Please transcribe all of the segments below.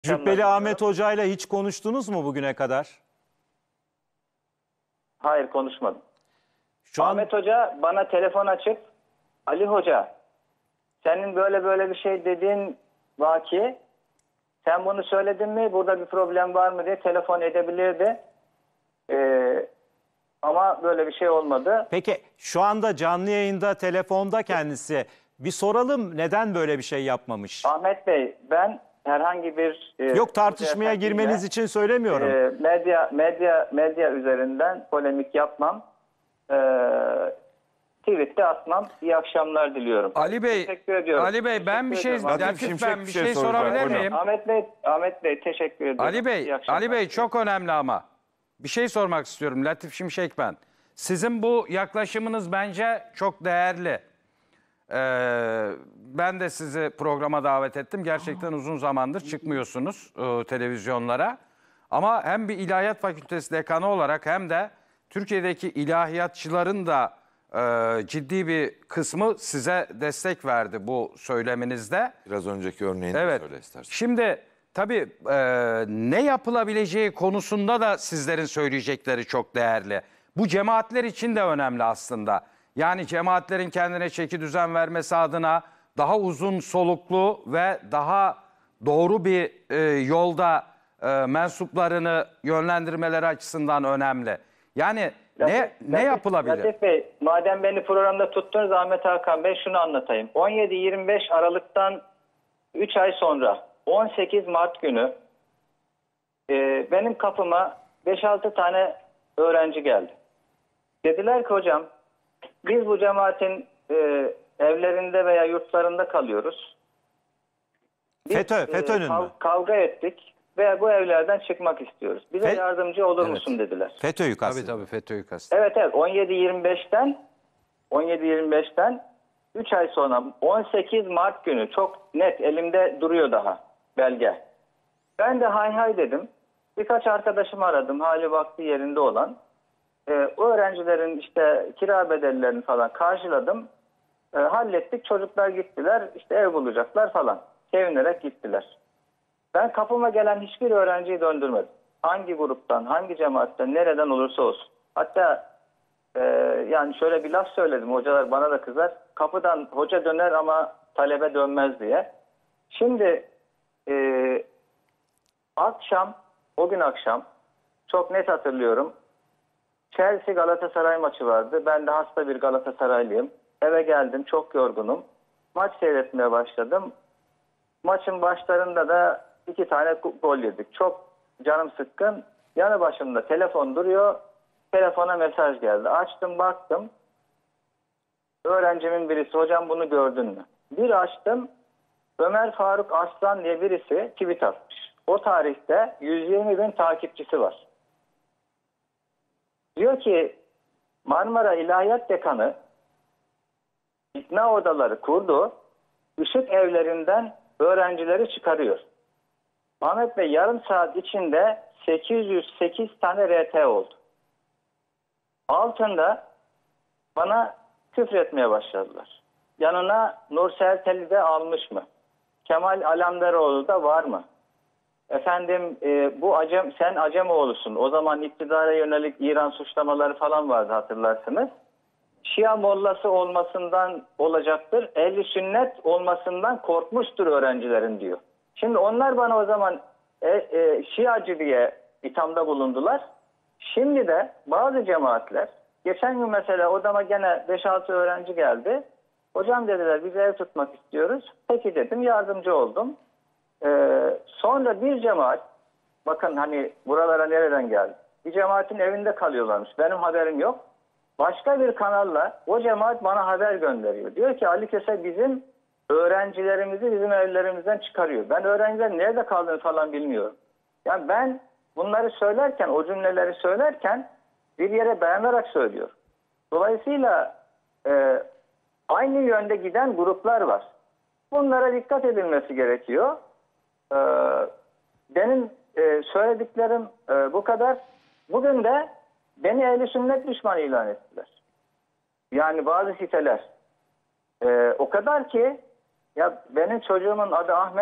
Cübbeli Ahmet Hoca ile hiç konuştunuz mu bugüne kadar? Hayır, konuşmadım. Şu an Ahmet Hoca bana telefon açıp Ali Hoca, senin böyle böyle bir şey dediğin vaki, sen bunu söyledin mi, burada bir problem var mı diye telefon edebilirdi. Ama böyle bir şey olmadı. peki şu anda canlı yayında telefonda kendisi. Bir soralım, neden böyle bir şey yapmamış? Ahmet Bey, ben herhangi bir Yok, tartışmaya girmeniz için söylemiyorum. medya üzerinden polemik yapmam. Tweet'te atmam. İyi akşamlar diliyorum. Ali Bey, Teşekkür ediyorum. Ali Bey, ben bir şey, Teşekkür ederim. Latif, ben bir şey sorabilir miyim? Ahmet Bey teşekkür ederim. Ali Bey, İyi akşamlar. Ali Bey çok önemli ama. Bir şey sormak istiyorum. Latif Şimşek ben. Sizin bu yaklaşımınız bence çok değerli. Ben de sizi programa davet ettim. Gerçekten uzun zamandır çıkmıyorsunuz televizyonlara. Ama hem bir ilahiyat fakültesi dekanı olarak hem de Türkiye'deki ilahiyatçıların da ciddi bir kısmı size destek verdi bu söyleminizde. Biraz önceki örneğini Evet. söyle istersen. Şimdi tabii ne yapılabileceği konusunda da sizlerin söyleyecekleri çok değerli. Bu cemaatler için de önemli aslında. Yani cemaatlerin kendine çeki düzen vermesi adına daha uzun soluklu ve daha doğru bir yolda mensuplarını yönlendirmeleri açısından önemli. Yani ne yapılabilir? Latif Bey, madem beni programda tuttunuz, Ahmet Hakan Bey, şunu anlatayım. 17-25 Aralık'tan 3 ay sonra 18 Mart günü benim kapıma 5-6 tane öğrenci geldi. Dediler ki hocam, biz bu cemaatin evlerinde veya yurtlarında kalıyoruz. Biz, FETÖ'nün mü? Kavga ettik ve bu evlerden çıkmak istiyoruz. Bize yardımcı olur musun dediler. FETÖ'yü kastediyor. Tabii FETÖ'yü kastediyor. Evet 17-25'ten 3 ay sonra 18 Mart günü, çok net elimde duruyor daha belge. Ben de hay hay dedim. Birkaç arkadaşımı aradım, hali vakti yerinde olan. O öğrencilerin işte kira bedellerini falan karşıladım. Hallettik, çocuklar gittiler, işte ev bulacaklar falan. Sevinerek gittiler. Ben kapıma gelen hiçbir öğrenciyi döndürmedim. Hangi gruptan, hangi cemaatten, nereden olursa olsun. Hatta yani şöyle bir laf söyledim, hocalar bana da kızar. Kapıdan hoca döner ama talebe dönmez diye. Şimdi o gün akşam çok net hatırlıyorum. Chelsea Galatasaray maçı vardı. Ben de hasta bir Galatasaraylıyım. Eve geldim, çok yorgunum. Maç seyretmeye başladım. Maçın başlarında da 2 tane gol yedik. Çok canım sıkkın. Yanı başımda telefon duruyor. Telefona mesaj geldi. Açtım, baktım. Öğrencimin birisi, hocam bunu gördün mü? Bir açtım. Ömer Faruk Aslan diye birisi tweet atmış. O tarihte 120.000 takipçisi var. Diyor ki Marmara İlahiyat Dekanı ikna odaları kurdu. Işık evlerinden öğrencileri çıkarıyor. Ahmet Bey, yarım saat içinde 808 tane RT oldu. Altında bana küfretmeye başladılar. Yanına Nursel Tel'i de almış mı? Kemal Alamdaroğlu da var mı? Efendim sen Acemoğlu'sun. O zaman iktidara yönelik İran suçlamaları falan vardı, hatırlarsınız. Şia mollası olmasından olacaktır. Ehl-i sünnet olmasından korkmuştur öğrencilerin diyor. Şimdi onlar bana o zaman Şiacı diye ithamda bulundular. Şimdi de bazı cemaatler, geçen gün mesela odama gene 5-6 öğrenci geldi. Hocam dediler, biz ev tutmak istiyoruz. Peki dedim, yardımcı oldum. Sonra bir cemaat, bakın hani buralara nereden geldi? Bir cemaatin evinde kalıyorlarmış. Benim haberim yok. Başka bir kanalla o cemaat bana haber gönderiyor. Diyor ki Ali Köse bizim öğrencilerimizi bizim evlerimizden çıkarıyor. Ben öğrencilerin nerede kaldığını falan bilmiyorum. Yani ben bunları söylerken, o cümleleri söylerken bir yere dayanarak söylüyorum. Dolayısıyla aynı yönde giden gruplar var. Bunlara dikkat edilmesi gerekiyor. Benim söylediklerim bu kadar. Bugün de beni ehl-i sünnet düşmanı ilan ettiler. Yani bazı siteler. O kadar ki ya benim çocuğumun adı Ahmet.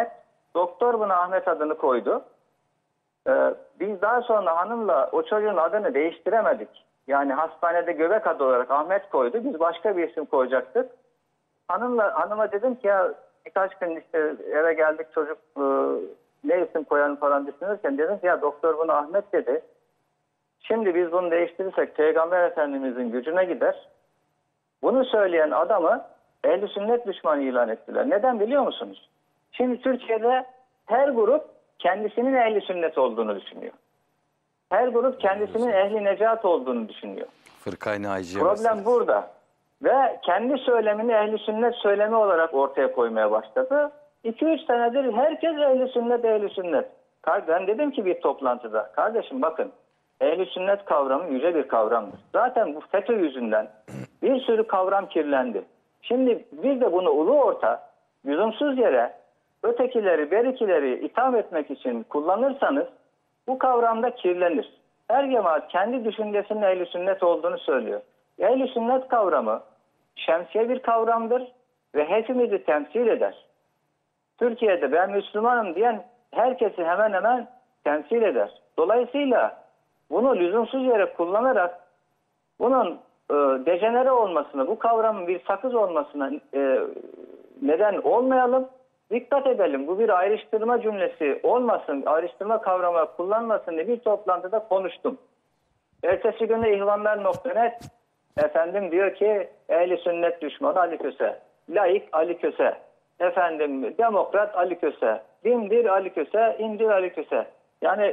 Doktor buna Ahmet adını koydu. Biz daha sonra hanımla o çocuğun adını değiştiremedik. Yani hastanede göbek adı olarak Ahmet koydu. Biz başka bir isim koyacaktık. Hanıma dedim ki ya birkaç gün işte eve geldik çocuk ne isim koyalım falan düşünürken dedim ki ya doktor bunu Ahmet dedi. Şimdi biz bunu değiştirirsek Peygamber Efendimizin gücüne gider. Bunu söyleyen adamı ehl-i sünnet düşmanı ilan ettiler. Neden biliyor musunuz? Şimdi Türkiye'de her grup kendisinin ehl-i sünnet olduğunu düşünüyor. Her grup kendisinin ehli necat olduğunu düşünüyor. Fırkayı naciye Problem meselesi. burada. Ve kendi söylemini ehli sünnet söylemi olarak ortaya koymaya başladı. 2-3 senedir herkes ehli sünnet, ehli sünnet. Ben dedim ki bir toplantıda, kardeşim bakın ehli sünnet kavramı yüce bir kavramdır. Zaten bu FETÖ yüzünden bir sürü kavram kirlendi. Şimdi biz de bunu ulu orta, lüzumsuz yere ötekileri, berikileri itham etmek için kullanırsanız bu kavramda kirlenir. Her cemaat kendi düşüncesinin ehl-i sünnet olduğunu söylüyor. Ehl-i sünnet kavramı şemsiye bir kavramdır ve hepimizi temsil eder. Türkiye'de ben Müslümanım diyen herkesi hemen hemen temsil eder. Dolayısıyla bunu lüzumsuz yere kullanarak bunun dejenere olmasına, bu kavramın bir sakız olmasına neden olmayalım. Dikkat edelim. Bu bir ayrıştırma cümlesi olmasın, ayrıştırma kavramı kullanmasın diye bir toplantıda konuştum. Ertesi günde ihvanlar.net efendim diyor ki ehli sünnet düşmanı Ali Köse, laik Ali Köse, efendim demokrat Ali Köse, dindir Ali Köse, indir Ali Köse. Yani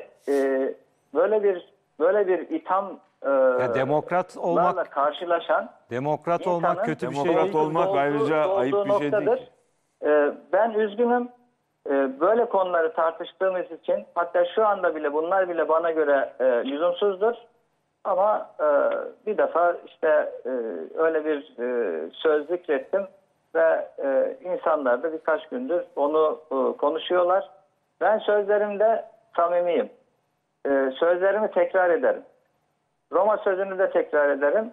böyle bir itham demokrat olmak karşılaşan demokrat olmak kötü bir şey Demokrat değil. olmak ayrıca ayıp bir şey değil. Ben üzgünüm. Böyle konuları tartıştığımız için hatta şu anda bile bunlar bile bana göre lüzumsuzdur. Ama bir defa işte öyle bir söz zikrettim ve insanlar da birkaç gündür onu konuşuyorlar. Ben sözlerimde samimiyim. Sözlerimi tekrar ederim. Roma sözünü de tekrar ederim.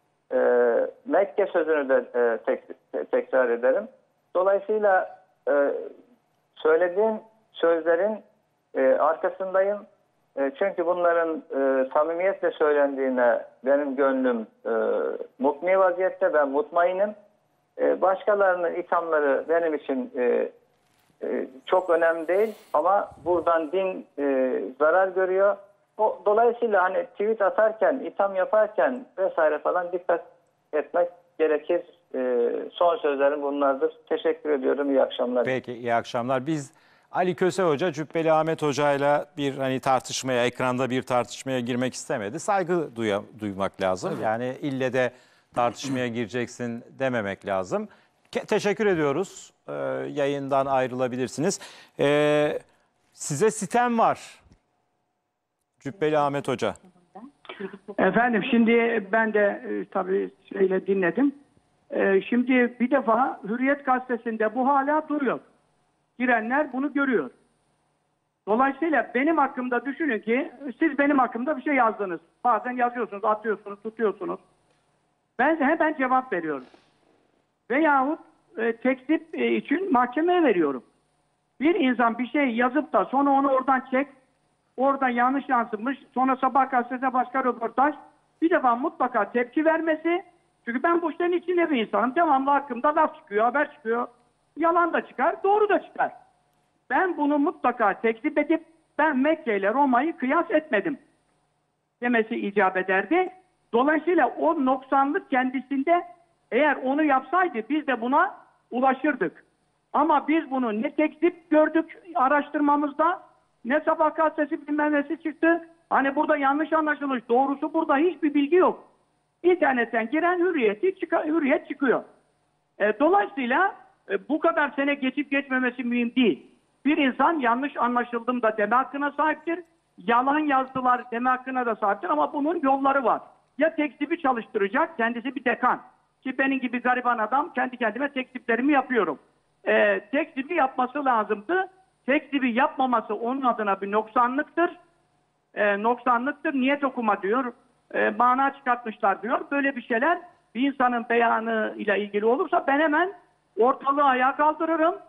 Mekke sözünü de tekrar ederim. Dolayısıyla söylediğim sözlerin arkasındayım. Çünkü bunların samimiyetle söylendiğine benim gönlüm mutmi vaziyette, ben mutmainim. Başkalarının ithamları benim için çok önemli değil ama buradan din zarar görüyor. Dolayısıyla hani tweet atarken, itham yaparken vesaire falan dikkat etmek gerekir. Son sözlerim bunlardır. Teşekkür ediyorum. İyi akşamlar. Peki, iyi akşamlar. Biz Ali Köse Hoca, Cübbeli Ahmet Hoca'yla bir tartışmaya, ekranda bir tartışmaya girmek istemedi. Saygı duymak lazım. Yani ille de tartışmaya gireceksin dememek lazım. Teşekkür ediyoruz. Yayından ayrılabilirsiniz. Size sitem var. Cübbeli Ahmet Hoca. Efendim şimdi ben de tabii dinledim. Şimdi bir defa Hürriyet Gazetesi'nde bu hala duruyor. Girenler bunu görüyor. Dolayısıyla benim hakkımda düşünün ki siz benim hakkımda bir şey yazdınız. Bazen yazıyorsunuz, atıyorsunuz, tutuyorsunuz. Ben hemen cevap veriyorum. Veyahut tekzip için mahkemeye veriyorum. Bir insan bir şey yazıp da sonra onu oradan çek, oradan yanlış yansımış, sonra Sabah gazetesine başka röportaj, bir defa mutlaka tepki vermesi. Çünkü ben bu işlerin içinde bir insanım. Devamlı hakkımda laf çıkıyor, haber çıkıyor. Yalan da çıkar, doğru da çıkar. Ben bunu mutlaka tekzip edip ben Mekke ile Roma'yı kıyas etmedim demesi icap ederdi. Dolayısıyla o noksanlık kendisinde, eğer onu yapsaydı biz de buna ulaşırdık. Ama biz bunu ne tekzip gördük araştırmamızda, ne Sabah gazetesi bilmem nesi çıktı. Hani burada yanlış anlaşılmış. Doğrusu burada hiçbir bilgi yok. İnternetten giren Hürriyet çıkıyor. Dolayısıyla bu kadar sene geçip geçmemesi mühim değil. Bir insan yanlış anlaşıldım da deme hakkına sahiptir. Yalan yazdılar deme hakkına da sahiptir ama bunun yolları var. Ya tekzibi çalıştıracak, kendisi bir dekan. Ki benim gibi gariban adam kendi kendime tekziplerimi yapıyorum. Tekzibi yapması lazımdı. Tekzibi yapmaması onun adına bir noksanlıktır. Noksanlıktır. Niyet okuma diyor. Mana çıkartmışlar diyor. Böyle bir şeyler bir insanın beyanı ile ilgili olursa ben hemen ortalığı ayağa kaldırırım.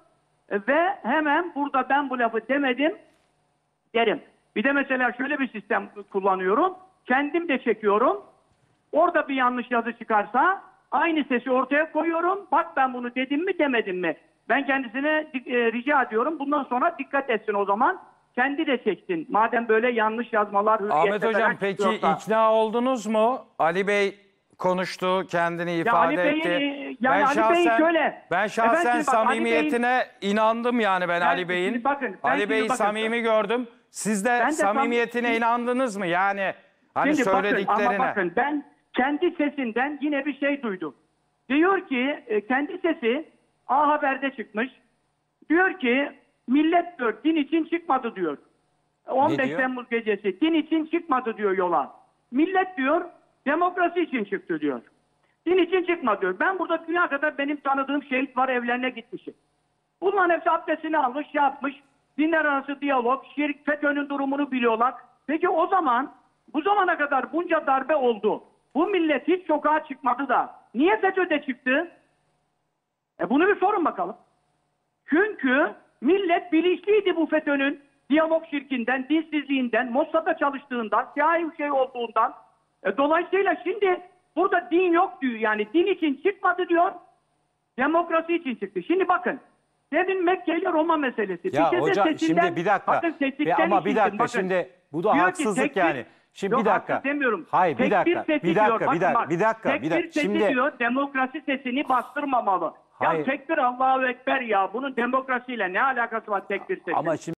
Ve hemen burada ben bu lafı demedim derim. Bir de mesela şöyle bir sistem kullanıyorum. Kendim de çekiyorum. Orada bir yanlış yazı çıkarsa aynı sesi ortaya koyuyorum. Bak ben bunu dedim mi demedim mi? Ben kendisine rica ediyorum. Bundan sonra dikkat etsin o zaman. Kendi de çeksin. Madem böyle yanlış yazmalar Ahmet Hocam peki ikna oldunuz mu? Ali Bey konuştu, kendini ifade etti. Yani Ali Bey'in şöyle. Ben şahsen Efendim, bak, samimiyetine inandım yani ben Ali Bey'in. şimdi bakın, Ali Bey'i samimi gördüm. Siz de samimiyetine inandınız mı? Yani hani şimdi söylediklerine. Bakın, ama bakın ben kendi sesinden yine bir şey duydum. Diyor ki kendi sesi A Haber'de çıkmış. Diyor ki millet diyor din için çıkmadı diyor. 15 diyor? Temmuz gecesi din için çıkmadı diyor yola. Millet diyor demokrasi için çıktı diyor. Din için çıkmadı diyor. Ben burada dünya kadar benim tanıdığım şehit var, evlerine gitmişim. Bunların hepsi abdestini almış, şey yapmış. Dinler arası diyalog, şirk, FETÖ'nün durumunu biliyorlar. Peki o zaman bu zamana kadar bunca darbe oldu. Bu millet hiç sokağa çıkmadı da niye FETÖ'de çıktı? Bunu bir sorun bakalım. Çünkü millet bilinçliydi bu FETÖ'nün diyalog şirkinden, dinsizliğinden, Mossad'da çalıştığından, siyahi bir şey olduğundan. Dolayısıyla şimdi burada din yok diyor. Yani din için çıkmadı diyor, demokrasi için çıktı. Şimdi bakın, demin Mekke ile Roma meselesi. Ya Bir hocam şimdi bir dakika. Ama bir dakika bakın, şimdi bu da diyor ki haksızlık yani. Şimdi yok, bir dakika. haksız demiyorum. Hayır bir dakika. Tekbir Bir dakika. sesi diyor demokrasi sesini bastırmamalı. Hayır. Ya tekbir Allahu Ekber ya. Bunun demokrasiyle ne alakası var tekbir sesi? Ama şimdi